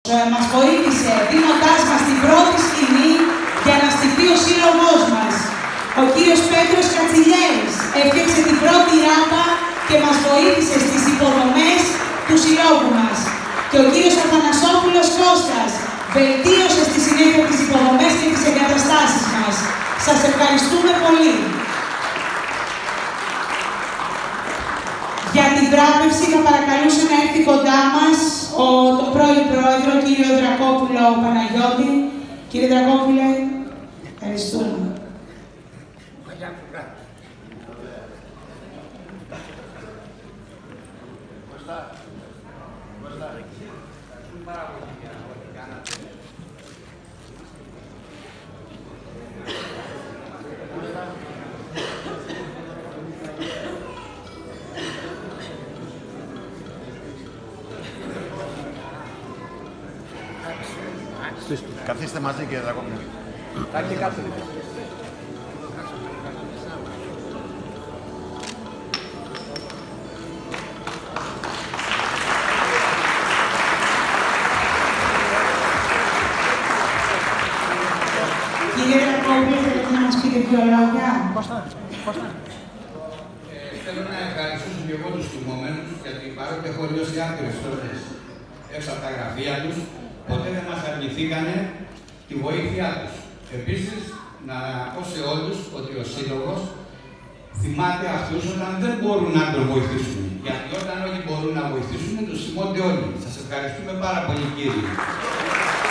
Μας βοήθησε δίνοντάς μας την πρώτη σκηνή για να στηθεί ο σύλλογός μας. Ο κύριος Πέτρος Κατσιλιέρης έφτιαξε την πρώτη ράμπα και μας βοήθησε στις υποδομές του συλλόγου μας. Και ο κύριος Αθανασόπουλος Κώστας βελτίωσε στη συνέχεια τις υποδομές και τις εγκαταστάσεις μας. Σας ευχαριστούμε πολύ. Για την βράβευση θα παρακαλούσε να έρθει κοντά μας τον πρώην πρόεδρο, κύριο Δρακόπουλο Παναγιώτη. Κύριε Δρακόπουλε, ευχαριστούμε. Καθίστε μαζί, κύριε Δρακόπουλε. Κάτσε, κάτσε. Κύριε Δρακόπουλε, θέλετε να μας πείτε δύο λόγια? Θέλω να ευχαριστήσω και εγώ τους τιμωμένους, γιατί παρότι έχω λιώσει άπειρες φορές έξω από τα γραφεία τους, ποτέ δεν μας αρνηθήκανε τη βοήθειά τους. Επίσης, να πω σε όλους ότι ο Σύλλογος θυμάται αυτούς όταν δεν μπορούν να τον βοηθήσουν. Γιατί όταν όλοι μπορούν να βοηθήσουν, τους θυμώνται όλοι. Σας ευχαριστούμε πάρα πολύ, κύριοι.